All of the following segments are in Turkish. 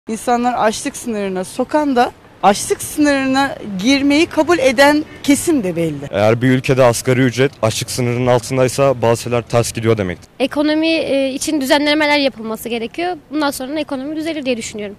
İnsanlar açlık sınırına sokan da açlık sınırına girmeyi kabul eden kesim de belli. Eğer bir ülkede asgari ücret açlık sınırının altındaysa bazı şeyler ters gidiyor demektir. Ekonomi için düzenlemeler yapılması gerekiyor. Bundan sonra ekonomi düzelir diye düşünüyorum.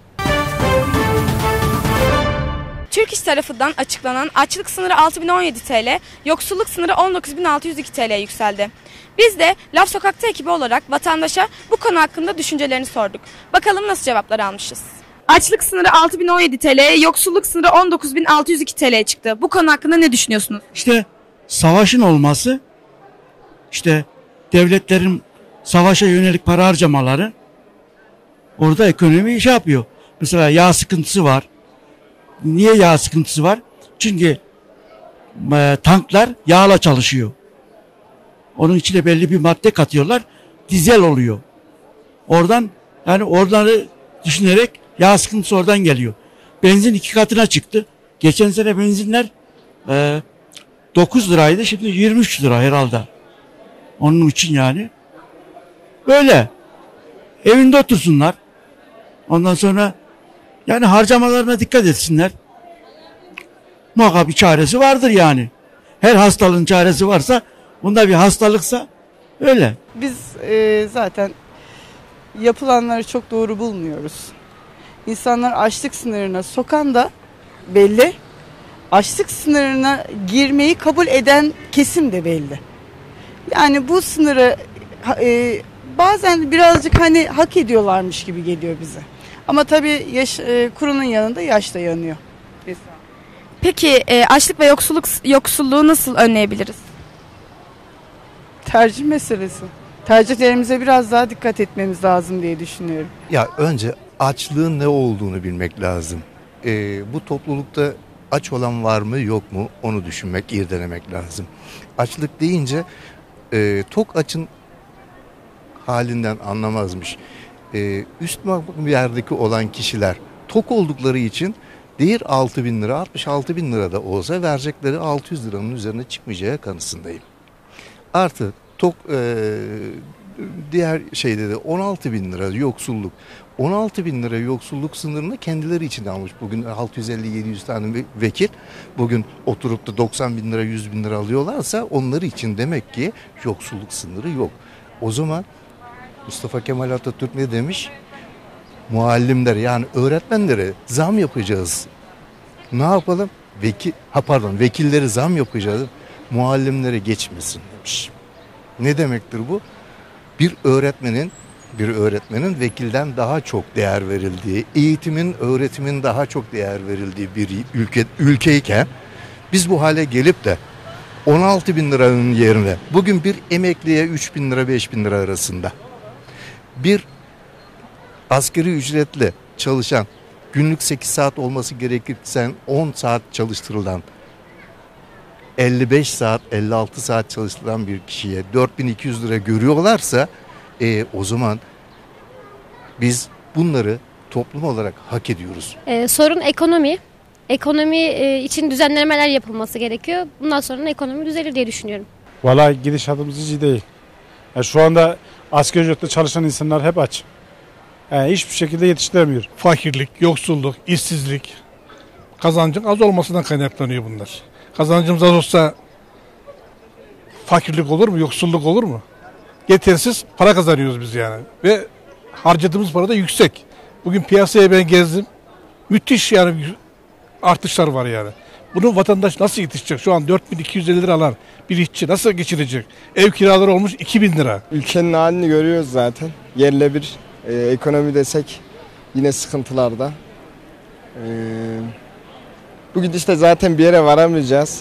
Türk İş tarafından açıklanan açlık sınırı 6.017 TL, yoksulluk sınırı 19.602 TL'ye yükseldi. Biz de Laf Sokak'ta ekibi olarak vatandaşa bu konu hakkında düşüncelerini sorduk. Bakalım nasıl cevaplar almışız. Açlık sınırı 6.017 TL, yoksulluk sınırı 19.602 TL'ye çıktı. Bu konu hakkında ne düşünüyorsunuz? İşte savaşın olması, işte devletlerin savaşa yönelik para harcamaları orada ekonomi şey yapıyor. Mesela yağ sıkıntısı var. Niye yağ sıkıntısı var? Çünkü tanklar yağla çalışıyor. Onun içine belli bir madde katıyorlar. Dizel oluyor. Oradan yani oraları düşünerek yağ sıkıntısı oradan geliyor. Benzin 2 katına çıktı. Geçen sene benzinler 9 liraydı. Şimdi 23 lira herhalde. Onun için yani. Böyle. Evinde otursunlar. Ondan sonra yani harcamalarına dikkat etsinler. Muhakkak bir çaresi vardır yani. Her hastalığın çaresi varsa, bunda bir hastalıksa öyle. Biz zaten yapılanları çok doğru bulmuyoruz. İnsanlar açlık sınırına sokan da belli. Açlık sınırına girmeyi kabul eden kesim de belli. Yani bu sınırı bazen birazcık hani hak ediyorlarmış gibi geliyor bize. Ama tabii kurunun yanında yaş da yanıyor. Peki açlık ve yoksulluğu nasıl önleyebiliriz? Tercih meselesi. Tercihlerimize biraz daha dikkat etmemiz lazım diye düşünüyorum. Ya önce açlığın ne olduğunu bilmek lazım. Bu toplulukta aç olan var mı yok mu onu düşünmek, irdelemek lazım. Açlık deyince tok açın halinden anlamazmış. Üst yerdeki olan kişiler tok oldukları için değil 6.000 lira 66.000 lira da olsa verecekleri 600 liranın üzerine çıkmayacağı kanısındayım. Artı tok diğer şeyde de 16.000 lira yoksulluk. 16.000 lira yoksulluk sınırını kendileri için almış. Bugün 650-700 tane vekil bugün oturup da 90.000 lira 100.000 lira alıyorlarsa onları için demek ki yoksulluk sınırı yok. O zaman Mustafa Kemal Atatürk ne demiş? Muallimlere yani öğretmenlere zam yapacağız. Ne yapalım? Vekilleri zam yapacağız. Muallimlere geçmesin demiş. Ne demektir bu? Bir öğretmenin vekilden daha çok değer verildiği, eğitimin, öğretimin daha çok değer verildiği bir ülkeyken biz bu hale gelip de 16.000 liranın yerine bugün bir emekliye 3.000 lira 5.000 lira arasında bir asgari ücretle çalışan günlük 8 saat olması gerekirken 10 saat çalıştırılan 55 saat 56 saat çalıştırılan bir kişiye 4.200 lira görüyorlarsa o zaman biz bunları toplum olarak hak ediyoruz. Sorun ekonomi. Ekonomi için düzenlemeler yapılması gerekiyor. Bundan sonra ekonomi düzelir diye düşünüyorum. Vallahi gidişatımız hiç iyi değil. Yani şu anda asgari ücretle çalışan insanlar hep aç. Yani hiçbir şekilde yetiştiremiyor. Fakirlik, yoksulluk, işsizlik, kazancın az olmasından kaynaklanıyor bunlar. Kazancımız az olsa fakirlik olur mu, yoksulluk olur mu? Yetersiz para kazanıyoruz biz yani. Ve harcadığımız para da yüksek. Bugün piyasaya ben gezdim. Müthiş yani artışlar var yani. Bunu vatandaş nasıl yetişecek? Şu an 4.250 lira alan bir işçi nasıl geçirecek? Ev kiraları olmuş 2.000 lira. Ülkenin halini görüyoruz zaten. Yerle bir ekonomi desek yine sıkıntılarda. Bugün işte zaten bir yere varamayacağız.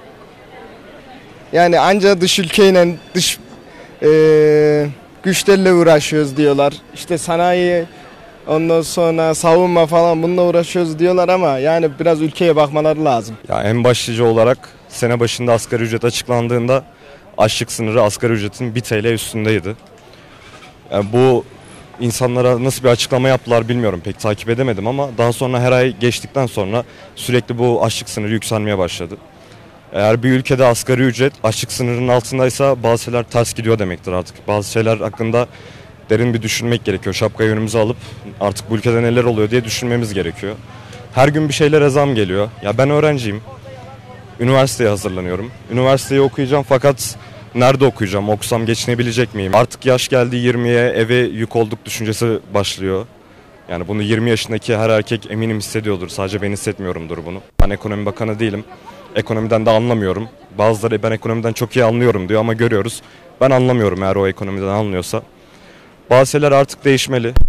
Yani ancak dış ülkeyle dış güçlerle uğraşıyoruz diyorlar. İşte sanayi ondan sonra savunma falan bununla uğraşıyoruz diyorlar ama yani biraz ülkeye bakmaları lazım. Ya en başlıca olarak sene başında asgari ücret açıklandığında açlık sınırı asgari ücretin 1 TL üstündeydi. Yani bu insanlara nasıl bir açıklama yaptılar bilmiyorum, pek takip edemedim ama daha sonra her ay geçtikten sonra sürekli bu açlık sınırı yükselmeye başladı. Eğer bir ülkede asgari ücret açlık sınırının altındaysa bazı şeyler ters gidiyor demektir artık. Bazı şeyler hakkında derin bir düşünmek gerekiyor. Şapkayı önümüze alıp artık bu ülkede neler oluyor diye düşünmemiz gerekiyor. Her gün bir şeylere zam geliyor. Ya ben öğrenciyim. Üniversiteye hazırlanıyorum. Üniversiteyi okuyacağım fakat nerede okuyacağım? Okusam geçinebilecek miyim? Artık yaş geldi 20'ye, eve yük olduk düşüncesi başlıyor. Yani bunu 20 yaşındaki her erkek eminim hissediyordur. Sadece ben hissetmiyorumdur bunu. Ben ekonomi bakanı değilim. Ekonomiden de anlamıyorum. Bazıları ben ekonomiden çok iyi anlıyorum diyor ama görüyoruz. Ben anlamıyorum eğer o ekonomiden anlıyorsa. Bazı şeyler artık değişmeli.